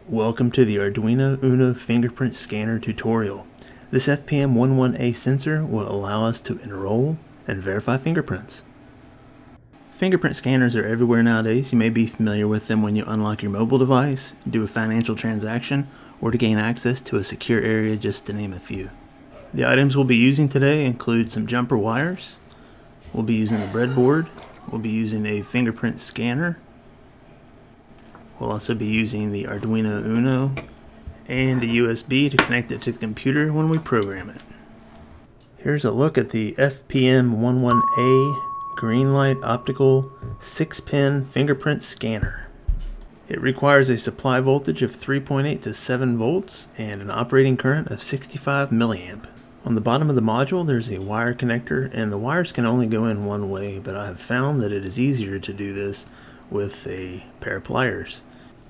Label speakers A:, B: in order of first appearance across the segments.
A: Welcome to the Arduino Uno Fingerprint Scanner tutorial. This FPM11A sensor will allow us to enroll and verify fingerprints. Fingerprint scanners are everywhere nowadays. You may be familiar with them when you unlock your mobile device, do a financial transaction, or to gain access to a secure area, just to name a few. The items we'll be using today include some jumper wires. We'll be using a breadboard. We'll be using a fingerprint scanner. We'll also be using the Arduino Uno and a USB to connect it to the computer when we program it. Here's a look at the FPM11A green light optical 6-pin fingerprint scanner. It requires a supply voltage of 3.8 to 7 volts and an operating current of 65 milliamp. On the bottom of the module there's a wire connector, and the wires can only go in one way, but I have found that it is easier to do this with a pair of pliers.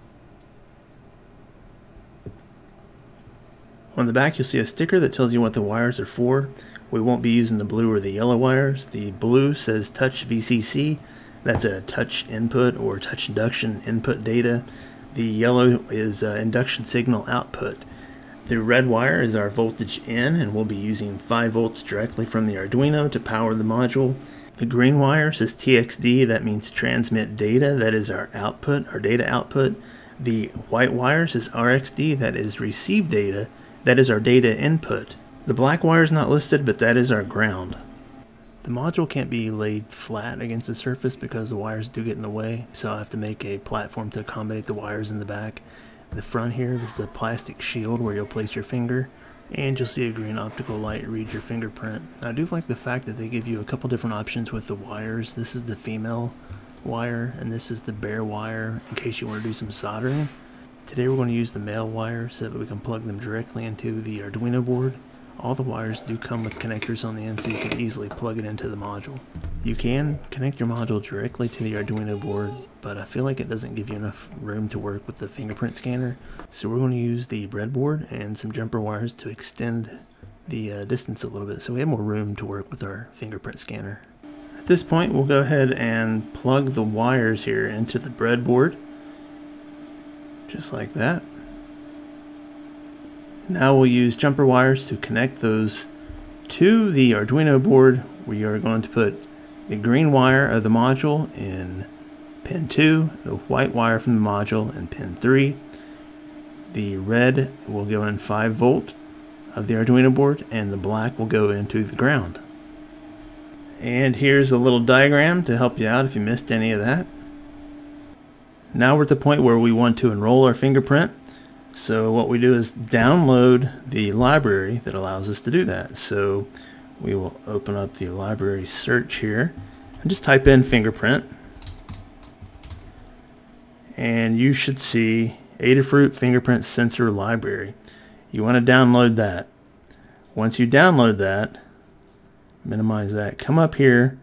A: On the back you'll see a sticker that tells you what the wires are for. We won't be using the blue or the yellow wires. The blue says touch VCC. That's a touch input or touch induction input data. The yellow is induction signal output. The red wire is our voltage in, and we'll be using 5 volts directly from the Arduino to power the module. The green wire says TXD. That means transmit data. That is our output, our data output. The white wire says RXD. That is receive data. That is our data input. The black wire is not listed, but that is our ground. The module can't be laid flat against the surface because the wires do get in the way, so I'll have to make a platform to accommodate the wires in the back. The front here, this is a plastic shield where you'll place your finger, and you'll see a green optical light read your fingerprint. I do like the fact that they give you a couple different options with the wires. This is the female wire, and this is the bare wire in case you want to do some soldering. Today we're going to use the male wire so that we can plug them directly into the Arduino board. All the wires do come with connectors on the end, so you can easily plug it into the module. You can connect your module directly to the Arduino board, but I feel like it doesn't give you enough room to work with the fingerprint scanner. So we're going to use the breadboard and some jumper wires to extend the distance a little bit so we have more room to work with our fingerprint scanner. At this point we'll go ahead and plug the wires here into the breadboard. Just like that. Now we'll use jumper wires to connect those to the Arduino board. We are going to put the green wire of the module in pin 2, the white wire from the module in pin 3. The red will go in 5 volt of the Arduino board, and the black will go into the ground. And here's a little diagram to help you out if you missed any of that. Now we're at the point where we want to enroll our fingerprint. So what we do is download the library that allows us to do that. So we will open up the library search here and just type in fingerprint. And you should see Adafruit Fingerprint Sensor Library. You want to download that. Once you download that, minimize that, come up here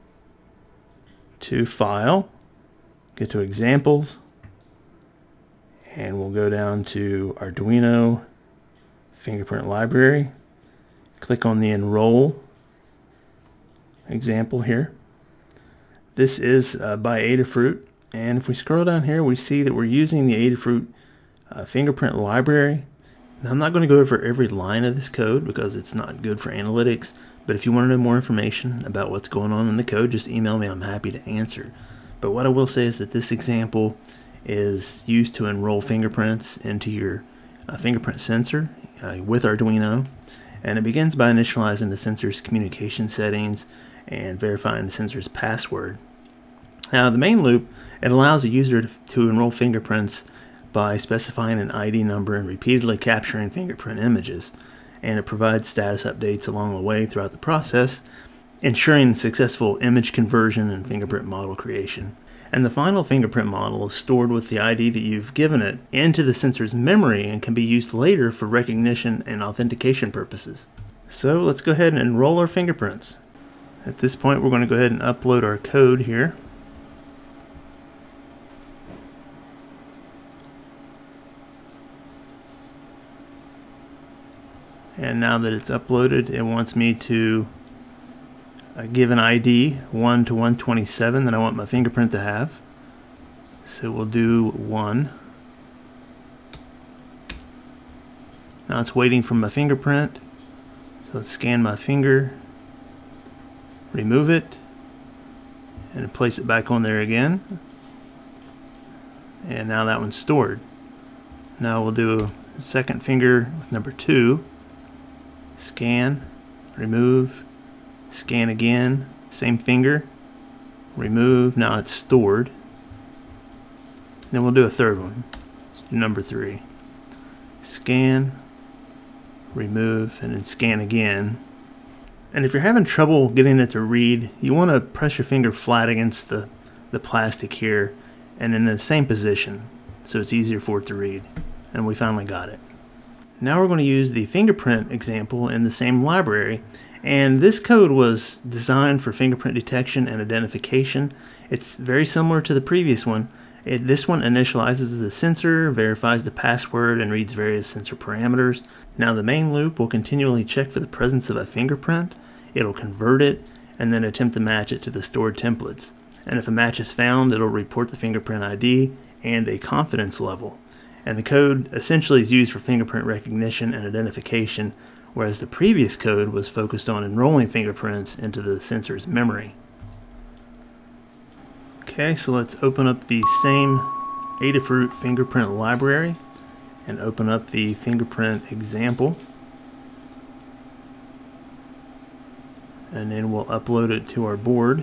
A: to File, get to Examples, and we'll go down to Arduino Fingerprint Library. Click on the Enroll example here. This is by Adafruit, and if we scroll down here we see that we're using the Adafruit Fingerprint Library. Now I'm not going to go over every line of this code because it's not good for analytics, but if you want to know more information about what's going on in the code, just email me. I'm happy to answer. But what I will say is that this example is used to enroll fingerprints into your fingerprint sensor with Arduino, and it begins by initializing the sensor's communication settings and verifying the sensor's password. Now the main loop, it allows a user to enroll fingerprints by specifying an ID number and repeatedly capturing fingerprint images, and it provides status updates along the way throughout the process, ensuring successful image conversion and fingerprint model creation. And the final fingerprint model is stored with the ID that you've given it into the sensor's memory and can be used later for recognition and authentication purposes. So let's go ahead and enroll our fingerprints. At this point we're going to go ahead and upload our code here. And now that it's uploaded, it wants me to give an ID 1 to 127 that I want my fingerprint to have. So we'll do 1. Now it's waiting for my fingerprint. So let's scan my finger, remove it, and place it back on there again. And now that one's stored. Now we'll do a second finger with number 2. Scan, remove, scan again, same finger, remove, now it's stored. Then we'll do a third one. Let's do number 3. Scan, remove, and then scan again. And if you're having trouble getting it to read, you want to press your finger flat against the plastic here and in the same position so it's easier for it to read. And we finally got it. Now we're going to use the fingerprint example in the same library, and this code was designed for fingerprint detection and identification. It's very similar to the previous one. This one initializes the sensor, verifies the password, and reads various sensor parameters. Now the main loop will continually check for the presence of a fingerprint, it'll convert it, and then attempt to match it to the stored templates. And if a match is found, it'll report the fingerprint ID and a confidence level. And the code essentially is used for fingerprint recognition and identification, whereas the previous code was focused on enrolling fingerprints into the sensor's memory. Okay, so let's open up the same Adafruit fingerprint library and open up the fingerprint example. And then we'll upload it to our board.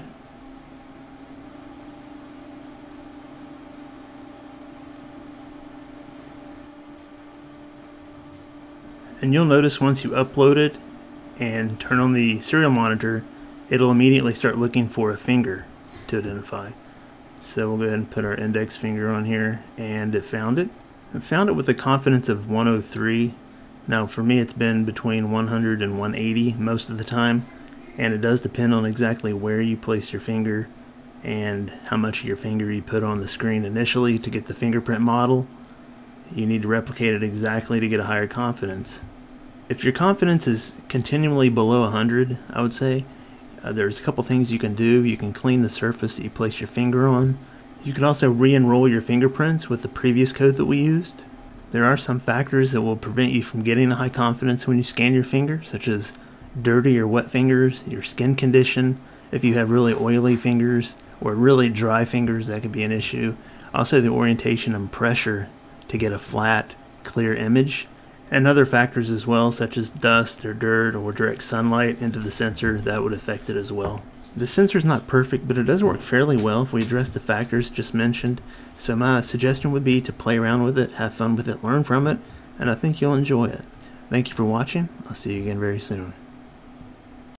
A: And you'll notice once you upload it and turn on the serial monitor, it'll immediately start looking for a finger to identify. So we'll go ahead and put our index finger on here, and it found it. It found it with a confidence of 103. Now for me it's been between 100 and 180 most of the time, and it does depend on exactly where you place your finger and how much of your finger you put on the screen initially to get the fingerprint model. You need to replicate it exactly to get a higher confidence. If your confidence is continually below 100, I would say, there's a couple things you can do. You can clean the surface that you place your finger on. You can also re-enroll your fingerprints with the previous code that we used. There are some factors that will prevent you from getting a high confidence when you scan your finger, such as dirty or wet fingers, your skin condition, if you have really oily fingers, or really dry fingers, that could be an issue. Also the orientation and pressure to get a flat, clear image. And other factors as well, such as dust or dirt or direct sunlight into the sensor, that would affect it as well. The sensor is not perfect, but it does work fairly well if we address the factors just mentioned. So my suggestion would be to play around with it, have fun with it, learn from it, and I think you'll enjoy it. Thank you for watching. I'll see you again very soon.